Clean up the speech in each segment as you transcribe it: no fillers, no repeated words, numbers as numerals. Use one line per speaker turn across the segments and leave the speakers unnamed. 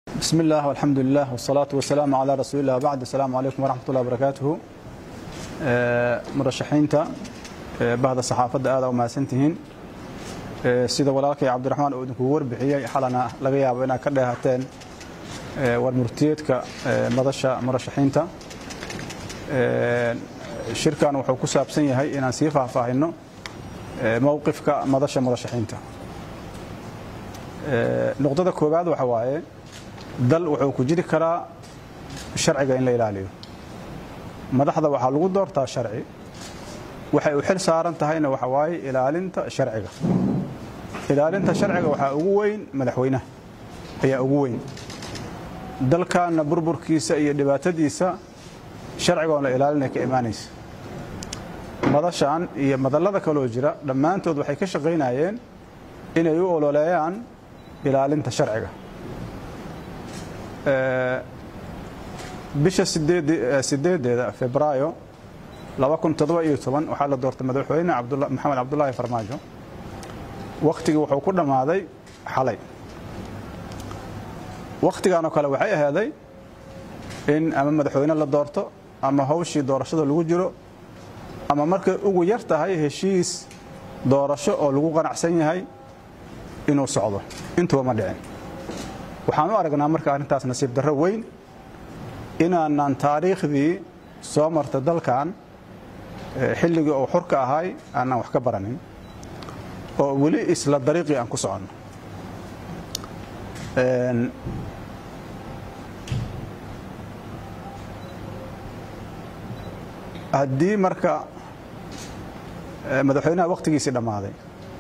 بسم الله والحمد لله والصلاة والسلام على رسول الله وبعد. السلام عليكم ورحمة الله وبركاته. مرشحينتا بعد الصحافة هذا وما سنتهين سيدة ولالك عبد الرحمن ودنكو وربحية حالنا لغيا بينا كلها هاتين والمرتيات كمدشة مرشحينتا شركة وحكو سابسية هاي إن سيفها فاهنو موقف كمدشة مرشحينتا نقطة كوباد وحواي dal wuxuu ku jiri karaa sharciga in la ilaaliyo madaxda waxa lagu doortaa sharci waxay u xil saaran tahayna waxa waay ilaalinta sharciga waxa ugu weyn madaxweynaha ayaa ugu weyn dalkana burburkiisa iyo dhibaatadiisa sharciga oo la ilaalinay ka iimaanaysa madashan iyo madallada kale oo jira dhamaantood waxay ka shaqeynayeen inay u ololeeyaan ilaalinta sharciga bisha 8 febraayo 2017 waxaa la doortay madaxweyne maxamed cabdullaahi farmaajo waqtigii wuxuu ku dhamaaday xalay waqtigan oo kale waxay ahaaday in ama madaxweyne la doorto ama hawshii doorashada lagu jiro ama markay ugu yar tahay heshiis doorasho oo lagu qanacsan yahay inuu socdo intuu ma dhicin waxaan u aragnaa marka arintaas nasiib darro weyn inaan taariikhdii soo martay dalkan xilligii oo xurka ahay aan wax ka baranin oo wali isla dariiqii aan ku socono haddii marka madaxweynaha waqtigiisii dhammaaday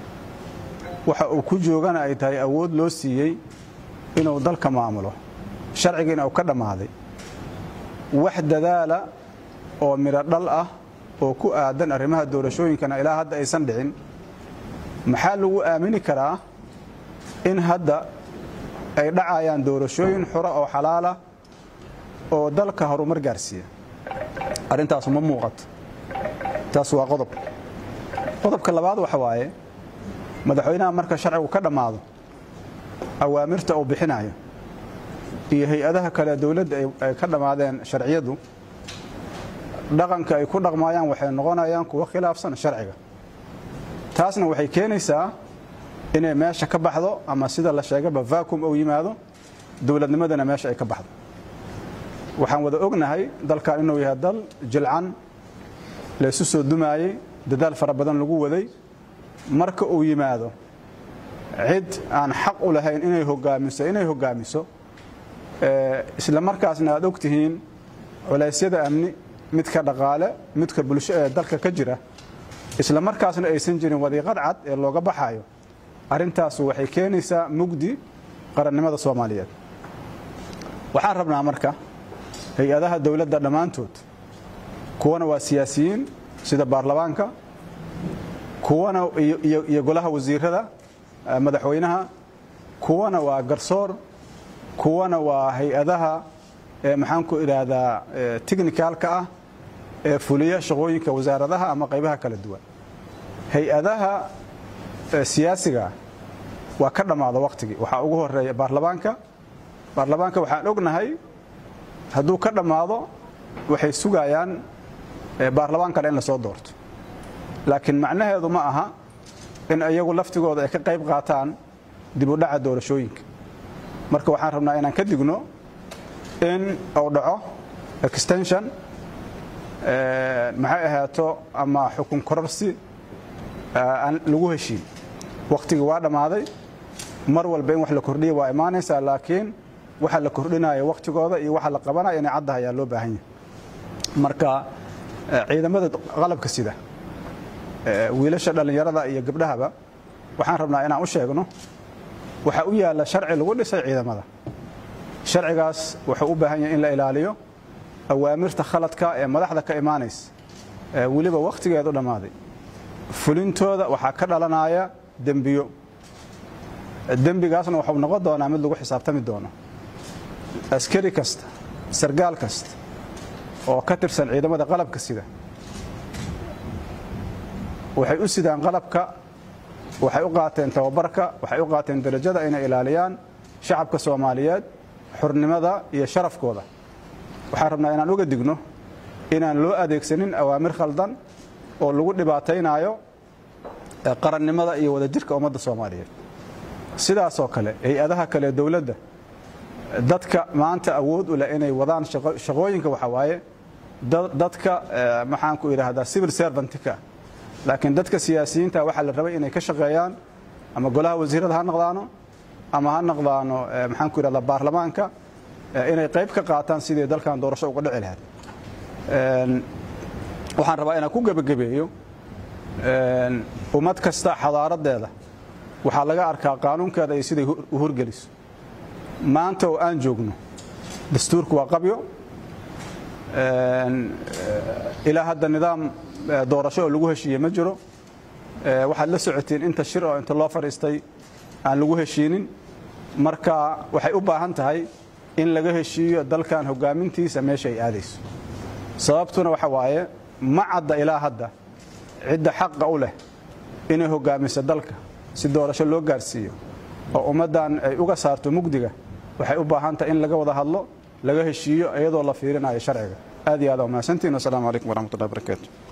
waxa uu ku joogana ay tahay awood loo siiyey inuu dalka maamulo sharcigiina uu ka dhamaaday wax dadaala oo miro dhal ah oo ku aadan arrimaha doorashooyinkana ilaa hadda aysan dhicin maxaa lagu aamini karaa in hadda ay dhacayaan doorashooyin xura oo xalaala oo dalka horumar gaarsiiya arintaas ma muuqato taas waa qodobka labaad waxa waaye madaxweynaha marka sharcigu ka dhamaado awaamirta uu bixinayo iyo hay'adaha kale dawladda ay ka dhamaadeen sharciyadu dhaqanka ay ku dhaqmayaan waxay noqonayaan kuwa khilaafsan sharciga taasna waxay keenaysaa inay meesha ka baxdo ama sida la sheegay vacuum oo yimaado dawladnimadana meesha ay ka baxdo waxaan wada ognahay dalkan inuu yahay dal jilcan la isu soo dumaayay dadaal fara badan lagu waday marka uu yimaado cid aan xaq u lahayn inay hogaamiso isla markaasna aad ogtihiin culaysyada amni midka dhaqaale midka bulsho ee dalka ka jira isla markaasna aysan jirin wadiiqad cad ee looga baxayo arintaas waxay keenaysaa mugdi qarannimada Soomaaliyeed waxaan rabnaa marka hay'adaha dawladda dhamaantood kuwana waa siyaasiyiin sida baarlamaanka kuwana iyo golaha wasiirada madaxweynaha kuwana waa garsoor kuwana waa hay'adaha maxaan ku iraahdaa technicalka ah ee fuliya shaqooyinka wasaaradaha ama qaybaha kala duwan hay'adaha siyaasiga waa ka dhamaado waqtigii waxa ugu horeeya baarlamaanka waxaan ognahay hadduu ka dhamaado waxay sugayaan baarlamaanka in la soo doorto laakiin macnaheedu ma aha in ayagu laftigooda ay ka qayb qaataan dib u dhaca doorashooyinka marka waxaan rabnaa inaan ka digno in uu dhaco extension maxay ahaato ama xukun kororsi aan lagu heshiin waqtigii waa dhamaaday mar walba in wax la kordhiyo waa imaanaysaa laakiin waxa la kordhinayo waqtigooda iyo waxa la qabanayo inay caddahay ayaa loo baahan yahay marka ciidamada qalabka sida wiilasha dhalinyarada iyo gabdhahaba waxaan rabnaa inaan u sheegno waxa u yaala sharci lagu dhisay ciidamada sharcigaas wuxuu u baahan yahay in la ilaaliyo awaamirta khaladka ee madaxda ka imaanaysa waliba waqtigeedu dhamaaday fulintooda waxa ka dhalanaya dembigaasna wuxuu noqon doonaa mid lagu xisaabtami doono askari kasta sargaal kasta oo ka tirsan ciidamada qalabka sida waxay u sidaan qalabka waxay u qaateen tababarka waxay u qaateen darajada inay ilaaliyaan shacabka Soomaaliyeed xurnimada iyo sharafkooda waxaan rabnaa inaan uga digno inaan loo adeegsanin awaamir khaldan oo lagu dhibaataynayo qarannimada iyo wadajirka ummadda Soomaaliyeed sidaas oo kale hay'adaha kale dawladda dadka maanta awood u leh inay wadaan shaqooyinka waxa waaye dadka maxaan ku yiraahdaa civil servant-ka laakiin dadka siyaasiyiinta waxa la rabay inay ka shaqeeyaan ama golaha wasiirada ha noqdaano ama ha noqdaano maxaan ku yiraahdaa baarlamaanka inay qayb ka qaataan sidii dalkan doorasho uga dhici lahayd waxaan rabaa inaan ku gabagabeeyo ummad kasta xadaaradeeda waxaa laga arkaa qaanuunkeeda ay sidii u horgeliso maanta oo aan joogno dastuurku waa qabyo ilaa hadda nidaam doorasho oo lagu heshiiyey ma jiro waxaad la socotiin inta shir oo inta loo fariistay aan lagu heshiinin marka waxay u baahan tahay in laga heshiiyo dalkan hogaamintiisa meesha ay aadayso sababtuna waxa waaye ma cadda ilaa hadda cidda xaq u leh inay hogaamiso dalka si doorasho loo gaarsiiyo oo ummadan ay uga saarto mugdiga waxay u baahan tahay in laga wada hadlo laga heshiiyo iyadoo la fiirinayo sharciga aad iyo aad u mahadsantiin. Assalaamu calaykum waraxmatullaahi wabarakaatuh.